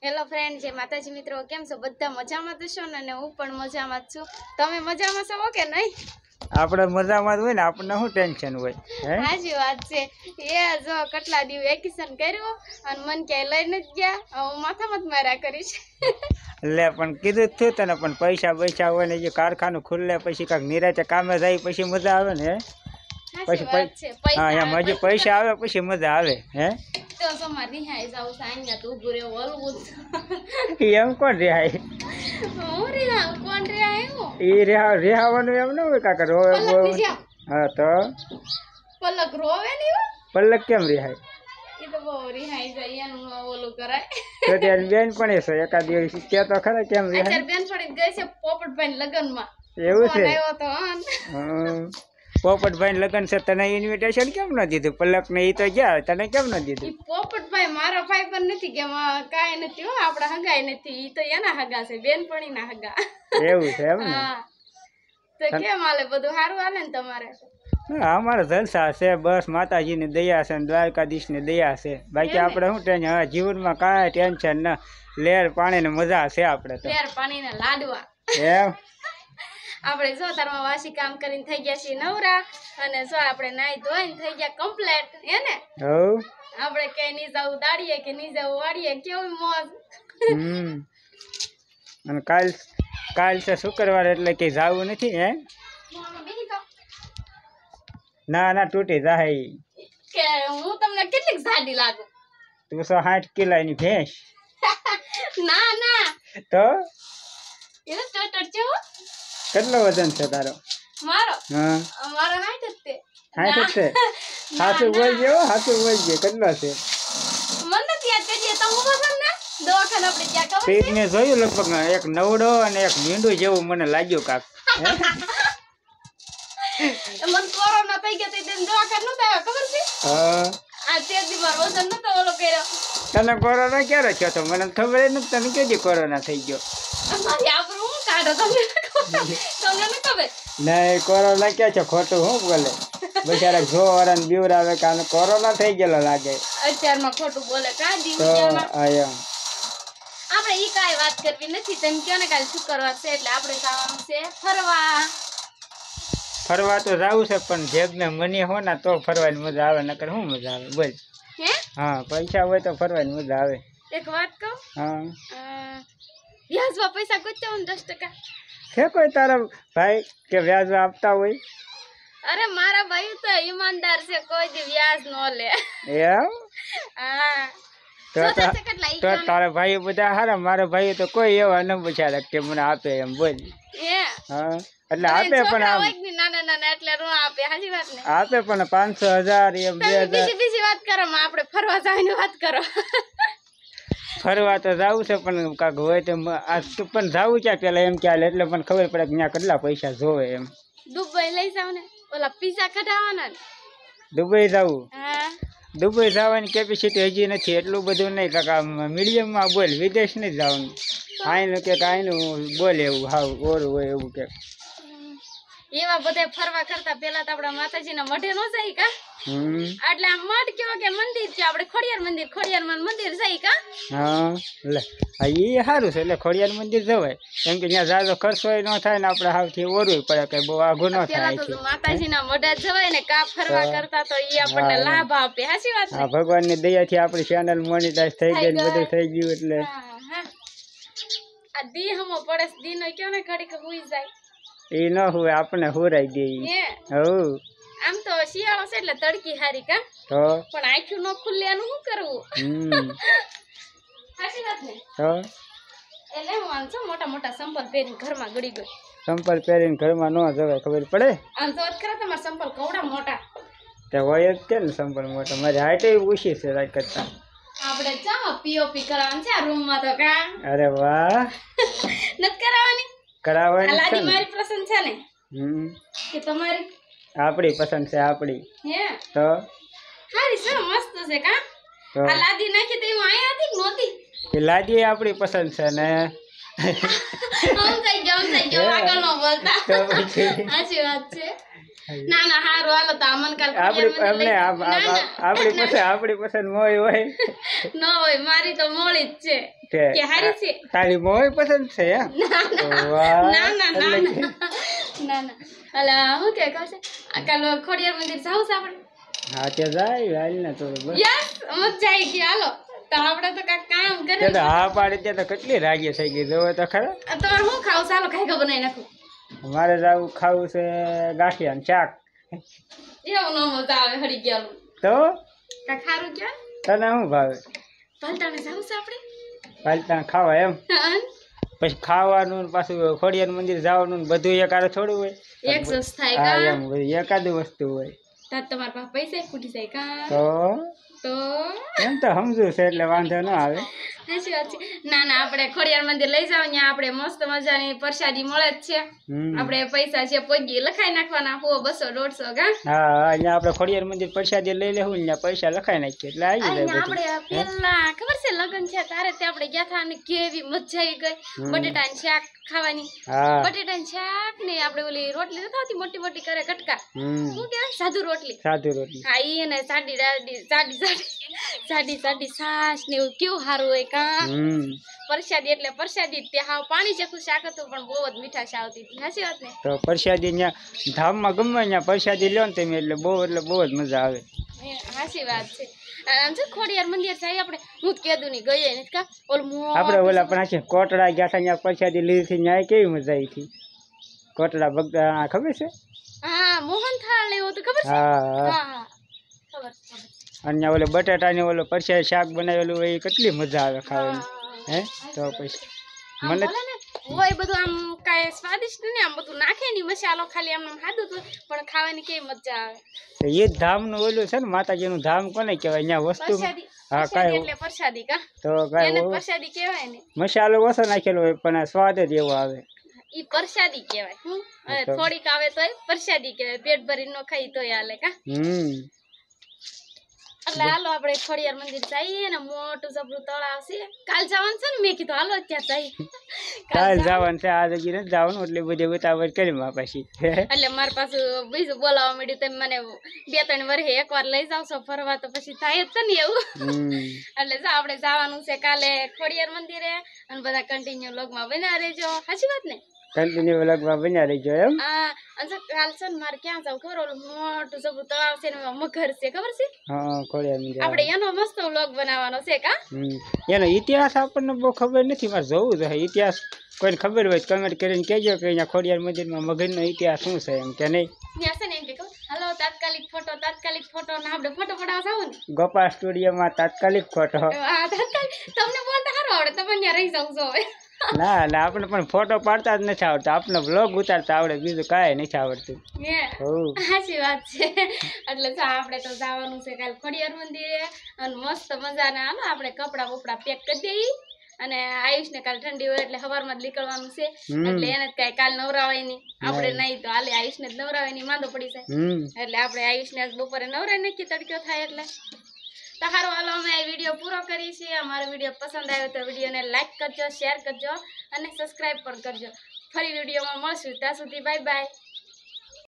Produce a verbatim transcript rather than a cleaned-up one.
Hello friend, જય માતાજી મિત્રો, કેમ છો? બધા મજામાં જ છો ને? હું પણ મજામાં જ છું. તમે મજામાં છો કે નહીં? આપણે મજામાં જ હોય ને, આપણને શું ટેન્શન હોય? હાજી વાત છે. એ જો કેટલા દિવસ વેકેશન કર્યું અને મન ક્યાંય લઈને જ ગયા, હું માથામાં જ માર્યા કરીશ. લે પણ કીધું જ થયું તને, પણ પૈસા પૈસા હોય ને, જે કારખાનું ખુલ્લે પછી કાંઈક નિરાતે કામે જાય પછી મજા આવે ને. પછી હા, એમ હજી પૈસા આવે પછી મજા આવે. હે એમ કોણ રિહાય? એ રેહા રેહાવાનું એમ ન હોય કાકા, રોવે. હા તો પલક રોવે ને, પલક કેમ રિહાય? એ તો બહુ રિહાઈ જાય, એનું ઓલું કરાય. તો ત્યારે બેન પણ એ છે એકાદ દિવસ કે તો ખરા કેમ રિહાય? અત્યારે બેન પડી ગઈ છે પોપટભાઈ લગ્નમાં. એવું છે? આવ્યો તો પોપટભાઈ લગ્ન છે, તને ઇન્વિટેશન કેમ ન દીધું? પલક ને ઈ તો ગયા, તને કેમ ન દીધું? પોપટભાઈ મારા ભાઈ પણ નથી કે કાંઈ નથી હો, આપડા હગાઈ નથી. ઈ તો એના હગા છે, બેનપણી ના હગા. એવું છે એમ ને? હા તો કેમ હાલે? બધું સારું હાલે ને તમારે? હા, અમારે જલસા છે, બસ માતાજીની દયા છે ને દ્વારકાધીશની દયા છે. બાકી આપણે શું ટેન્શન? હવે જીવનમાં કાંઈ ટેન્શન ન, લેર પાણી ને મજા છે આપણે તો. લેર પાણી ને લાડવા એમ આપણે જો તારમાં વાસી કામ કરીને થઈ ગયા છીએ નવરા, અને જો આપણે નાઈ ધોઈને થઈ ગયા કમ્પ્લીટ, હે ને? હવ આપણે કઈ નહીં જવું દાડીએ કે નહીં જવું વાડીએ, કેવું મોજ. હમ અને કાલ કાલ છે શુક્રવાર એટલે કે જાવું નથી. હે ના ના તૂટી જાય. કે હું તમને કેટલીક જાડી લાગુ? તું સો સાઠ કિલોની ભેંસ. ના ના તો એ ટટર છે. કેટલો વજન છે તારો? મારો? હા મારો સાઠ જ છે. સાઠ જ છે? હાચું બોલજે હો, હાચું બોલજે. કેટલો છે? મને નથી યાદ. કરીએ તો હું વજન ને દવાખાને આપણે ત્યાં ખબર પીક ને જોયું લગભગ એક નવડો અને એક મીંડું જેવું મને લાગ્યું કાક. મને કોરોના થઈ ગયો તો તેને દવાખાને નતો આવ્યો, ખબર છે? હા આ તેજી મારો વજન નતો ઓલો કર્યો. તને કોરોના ક્યારે થયો તો? મને ખબર જ નથી. તને કેદી કોરોના થઈ ગયો? મારી આબરૂ હું કાઢો તમને? તમને ન ખબર? નહીં, કોરોના ક્યાં છે? ખોટું હું બોલે બિચારા જો વરણ બીવરાવે કે આને કોરોના થઈ ગયેલો લાગે. અત્યારમાં ખોટું બોલે કા દી તો આપણે એમ ઈ કાંઈ વાત કરવી નથી. તેમ કયો ને કાલે શુક્રવાર છે એટલે આપણે જવાનું છે ફરવા. ફરવા તો જાવું છે, પણ જેબને મની હો ને તો ફરવાની મજા આવે, નકર શું મજા આવે બોલ? હે હા, પૈસા હોય તો ફરવાની મજા આવે. એક વાત કહું? હા વ્યાજમાં પૈસા ગોત્યા ને દસ ટકા છે કોઈ તારા ભાઈ કે વ્યાજ આપતા હોય? અરે મારા ભાઈ તો ઈમાનદાર છે, કોઈ દી વ્યાજ ન લે. એમ? હા તો તારા ભાઈ બધા હારા, મારા ભાઈ તો કોઈ એવા ન બચારા કે મને આપે એમ બોલ. હા એટલે આપે પણ આમ નાના નાના એટલે રો આપે. હાજી વાત ને? આપે પણ પાંચસો હજાર એમ બે હજાર. બીજી બીજી વાત કરો, આપણે ફરવા જવાની વાત કરો. ફરવા તો જવું છે, પણ કાંક હોય તો પણ જવું ક્યાં પેલા એમ ચાલે એટલે મને ખબર પડે કે ત્યાં કેટલા પૈસા જોવે એમ. દુબઈ લઈ જાવ ને, ઓલા પીઝા કઢાવવાના. દુબઈ જવું? હા દુબઈ જવાની કેપેસિટી હજી નથી, એટલું બધું નહીં કાકા. મીડિયમમાં બોલ, વિદેશ નહીં જવાનું. આઈનું કે આઈનું બોલ એવું હાવ ઓરું હોય એવું કે. એવા બધા ફરવા કરતા પેલા તો આપડા માતાજીના મઢે નો જાય કા? એટલે આ મઠ કેવો કે મંદિર છે, આપણે ખોડિયાર મંદિર, ખોડિયાર માં મંદિર જાય કા? હા લે એ સારું છે, એટલે ખોડિયાર મંદિર જવાય. કેમ કે ત્યાં જાજો ખર્ચો ન થાય ને આપણે હાવથી ઓરવું પડે, કે બહુ આઘું ન થાય. પેલા તો માતાજીના મઢે જવાય ને કા ફરવા કરતા, તો ઈ આપણને લાભ આપે. હાચી વાત ને? હા, ભગવાનની દયાથી આપણી ચેનલ મોનેટાઈઝ થઈ ગઈ ને બધું થઈ ગયું એટલે આ દી હમો પડે દી નો કયો ને ઘડીક હુઈ જાય. એ ન હોય, આપણે હુરાઈ દે. હવ આમ તો શિયાળો છે એટલે તડકી હારી કા? તો પણ આંખું ન ખુલ્લે એનું શું કરવું? હાચી વાત ને? તો એટલે હું આમ છું મોટા મોટા સંપલ પહેરીને ઘરમાં ગળી ગઈ. સંપલ પહેરીને ઘરમાં ન જવાય, ખબર પડે? આમ તો ખરા તમારા સંપલ કવડા મોટા તે હોય જ કે ને સંપલ મોટા. મારી હાઈટ ઓછી છે રાત કરતા. આપણે ચાલો પીઓપી કરાવવાનું છે આ રૂમ માં તો કા? અરે વાહ. નત કરાવવાની? કરાવવાની છે લાદી ને. મારી પસંદ છે ને? હમ કે તમારી? આપણી પસંદ છે, આપણી. હે તો હારી છે, મસ્ત છે કા? આ લાદી નાખી તો હું આયા હતી કે નહોતી? એ લાદી આપણી પસંદ છે ને. આમ થઈ ગયો આમ થઈ ગયો આગળ ન બોલતા. સાચી વાત છે. ના ના હારું હાલો તો અમન કાલ આપણી અમને આપણી પાસે આપણી પસંદ મોય હોય ન હોય મારી તો મોળી જ છે કે હારી છે તારી મોય પસંદ છે વાહ ના ના ના ના ના અલા હું કે કહે છે કાલ ખોડિયાર મંદિર જાવ છે આપણે હા તે જાય હાલ ને તો બસ યસ મજા આવી ગઈ હાલો તો આપણે તો કાક કામ કરે તે હા પાડી તે તો કેટલી રાગી થઈ ગઈ જોવે તો ખરા તમારે હું ખાવ ચાલો ખાઈ ગયો બનાવી નાખું મારે જાવું ખાવું છે ગાંઠિયા ને શાક એવું ન મજા આવે હરી ગયેલું તો કા ખારું ક્યાં તને શું ભાવે પાલતાને જાવું છે આપણે પાલતા ખાવા એમ પછી ખાવાનું પાછું ખોડિયાર મંદિર જવાનું બધું એકારે થોડું હોય એક સસ થાય હા કા એમ એકાદું વસ્તુ હોય તાર તમારા પાસે પૈસા ખૂટી જાય કા તો તો એમ તો સમજુ છે એટલે વાંધો ન આવે સાચી વાત છે ના ના આપણે ખોડિયાર મંદિર લઈ જાવ ત્યાં આપણે મસ્ત મજાની પ્રસાદી મળે જ છે આપણે પૈસા છે પોગી લખાઈ નાખવાના હો બસો દોઢસો કા હા અહીંયા આપણે ખોડિયાર મંદિર પ્રસાદી લઈ લેવું ને પૈસા લખાઈ નાખીએ એટલે આવી જાય આપણે પેલા ખબર છે લગન છે તારે તે આપણે ગયા હતા અને કેવી મજા આવી ગઈ બટેટાનું શાક ખાવાની બટેટાનું શાક ને આપણે ઓલી રોટલી નથી આવતી મોટી મોટી કરે કટકા શું કહેવાય સાદુ રોટલી સાદુ રોટલી હા ઈ ને સાડી સાડી સાડી સાડી સાડી છાશ ને એવું કેવું સારું હોય કા પ્રસાદી એટલે પ્રસાદી તે હાવ પાણી ચેકું શાક હતું પણ બહુ જ મીઠાશ આવતી હતી સાચી વાત ને તો પ્રસાદી ત્યાં ધામમાં ગમે ત્યાં પ્રસાદી લ્યો ને તમે એટલે બહુ એટલે બહુ જ મજા આવે સાચી વાત છે આમ છે ખોડિયાર મંદિર છે આપણે હું જ કીધું ની ગઈ ને કા ઓલ આપણે ઓલા પણ છે કોટડા ગયા હતા ત્યાં પ્રસાદી લીધી હતી ત્યાં કેવી મજા આવી હતી કોટડા બગડા ખબર છે હા મોહન થાળ એવો તો ખબર છે હા હા ખબર અને ઓલે બટાટા ને ઓલો પરસાદી શાક બનાવેલું હોય કેટલી મજા આવે ખાવાની હે તો પછી મને હોય બધું આમ કાંઈ સ્વાદિષ્ટ ને આમ બધું નાખે ની મસાલો ખાલી આમ સાદું પણ ખાવાની કેવી મજા આવે એ જ ધામ નું ઓલું છે ને માતાજીનું ધામ કોને કહેવાય અહીંયા વસ્તુ હા કાંઈ એટલે પ્રસાદી કા તો કાંઈ પ્રસાદી કહેવાય ને મસાલો ઓછો નાખેલો હોય પણ સ્વાદ જ એવો આવે ઈ પ્રસાદી કહેવાય હું થોડીક આવે તોય પ્રસાદી કહેવાય પેટ ભરીને નો ખાઈ તોય હાલે કા હમ એટલે હાલો આપણે ખોડિયાર મંદિર જઈએ ને મોટું જબરું તળાવ છે કાલ જવાનું છે ને મેં કીધું હાલો ત્યાં જઈએ કાલ જવાનું છે આ જગ્યાએ નથી જવાનું એટલે બધી ઉતાવળ કરી માં પછી એટલે મારી પાછું બીજું બોલાવવા માંડ્યું તમે મને બે ત્રણ વર્ષે એક વાર લઈ જાવ છો ફરવા તો પછી થાય જ ને એવું એટલે જો આપણે જવાનું છે કાલે ખોડિયાર મંદિરે અને બધા કન્ટિન્યુ લોગમાં બન્યા રહેજો સાચી વાત ને કન્ટિન્યુ વ્લોગમાં બન્યા રહેજો એમ હા અને કાલ છે ને મારે ક્યાં જાવ ખબર ઓલું મોટું જબરું તળાવ છે ને મગર છે ખબર છે હા ખોડિયાર મંદિર આપણે એનો મસ્ત વ્લોગ બનાવવાનો છે કા એનો ઇતિહાસ આપણને બહુ ખબર નથી મારે જોવું છે ઇતિહાસ કોઈને ખબર હોય કમેન્ટ કરીને કહેજો કે અહીંયા ખોડિયાર મંદિરમાં મગરનો ઇતિહાસ શું છે એમ કે નહીં ત્યાં છે ને એમ કે કહું હાલો તાત્કાલિક ફોટો તાત્કાલિક ફોટો ને આપણે ફોટો પડાવવા જાવ ને ગોપા સ્ટુડિયોમાં તાત્કાલિક ફોટો હા તાત્કાલિક તમને બોલતા સારું આવડે તમે ત્યાં રહી જાવ છો હવે ના ના આપણે પણ ફોટો પાડતા જ નથી આવડતા આપણે બ્લોગ ઉતારતા આવડે બીજું કાંઈ નથી આવડતું સાચી વાત છે એટલે જો આપણે તો જવાનું છે કાલે ખોડિયાર મંદિરે અને મસ્ત મજાના હાલો આપણે કપડા બપડા પેક કરી દઈએ અને આયુષ ને કાલે ઠંડી હોય એટલે સવારમાં જ નીકળવાનું છે એટલે એને જ કઈ કાલ નવરાવાય નહીં આપણે નહીં તો હાલે આયુષ ને જ નવરાવાય નહીં માંદો પડી જાય એટલે આપણે આયુષ ને બપોરે નવરાય નાખી તડક્યો થાય એટલે તો સારું હાલો અમે આ વિડીયો પૂરો કરી છે અમારો વિડીયો પસંદ આવ્યો તો વિડીયોને લાઈક કરજો શેર કરજો અને સબસ્ક્રાઈબ પણ કરજો ફરી વિડીયોમાં મળશું ત્યાં સુધી બાય બાય